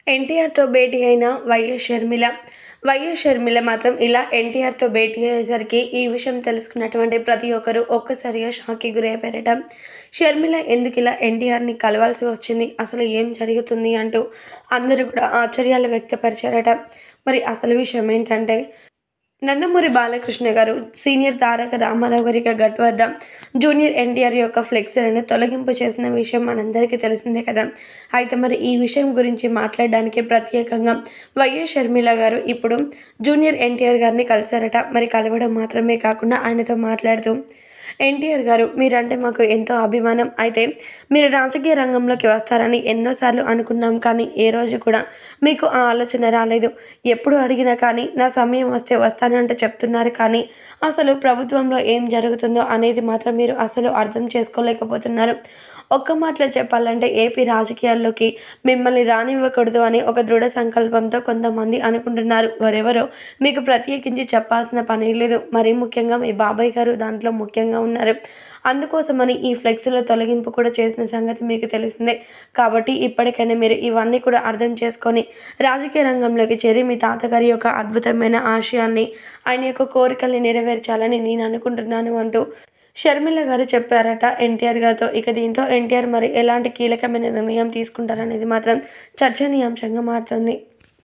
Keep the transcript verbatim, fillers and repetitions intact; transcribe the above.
ఎన్టీఆర్‌తో భేటీ అయిన YS Sharmila. YS Sharmila మాత్రం ఇలా ఎన్టీఆర్‌తో భేటీ అయ్యేసరికి ఈ విషయం తెలుసుకున్నటువంటి ప్రతి ఒక్కరు ఒక్కసారిగా షాక్‌కి గురైపోయారట. షర్మిల ఎందుకిలా ఎన్టీఆర్‌ని కలవాల్సి వచ్చింది? అసలు ఏం జరుగుతుంది? అంటూ అందరూ కూడా ఆశ్చర్యాలు వ్యక్తపరిచారట. మరి అసలు విషయం ఏంటంటే నందమూరి బాలకృష్ణ గారు సీనియర్ తారక రామారావు గారి గట్ వద్ద జూనియర్ ఎన్టీఆర్ యొక్క ఫ్లెక్సీలను తొలగింపు చేసిన విషయం మనందరికీ తెలిసిందే కదా. అయితే మరి ఈ విషయం గురించి మాట్లాడడానికి ప్రత్యేకంగా వైఎస్ షర్మిల గారు ఇప్పుడు జూనియర్ ఎన్టీఆర్ గారిని కలిశారట. మరి కలవడం మాత్రమే కాకుండా ఆయనతో మాట్లాడుతూ ఎన్టీఆర్ గారు మీరంటే మాకు ఎంతో అభిమానం. అయితే మీరు రాజకీయ రంగంలోకి వస్తారని ఎన్నోసార్లు అనుకున్నాం, కానీ ఏ రోజు కూడా మీకు ఆ ఆలోచన రాలేదు. ఎప్పుడు అడిగినా కానీ నా సమయం వస్తే వస్తానంటూ చెప్తున్నారు, కానీ అసలు ప్రభుత్వంలో ఏం జరుగుతుందో అనేది మాత్రం మీరు అసలు అర్థం చేసుకోలేకపోతున్నారు. ఒక్క మాటలో చెప్పాలంటే ఏపీ రాజకీయాల్లోకి మిమ్మల్ని రానివ్వకూడదు అని ఒక దృఢ సంకల్పంతో కొంతమంది అనుకుంటున్నారు. వారెవరో మీకు ప్రత్యేకించి చెప్పాల్సిన పని లేదు. మరీ ముఖ్యంగా మీ బాబాయ్ గారు దాంట్లో ముఖ్యంగా ఉన్నారు. అందుకోసమని ఈ ఫ్లెక్సీల తొలగింపు కూడా చేసిన సంగతి మీకు తెలిసిందే. కాబట్టి ఇప్పటికైనా మీరు ఇవన్నీ కూడా అర్థం చేసుకొని రాజకీయ రంగంలోకి చేరి మీ తాతగారి యొక్క అద్భుతమైన ఆశయాల్ని, ఆయన యొక్క కోరికల్ని నెరవేర్చాలని నేను అనుకుంటున్నాను అంటూ షర్మిల గారు చెప్పారట ఎన్టీఆర్ గారితో. ఇక దీంతో ఎన్టీఆర్ మరి ఎలాంటి కీలకమైన నిర్ణయం తీసుకుంటారనేది మాత్రం చర్చనీయాంశంగా మారుతుంది.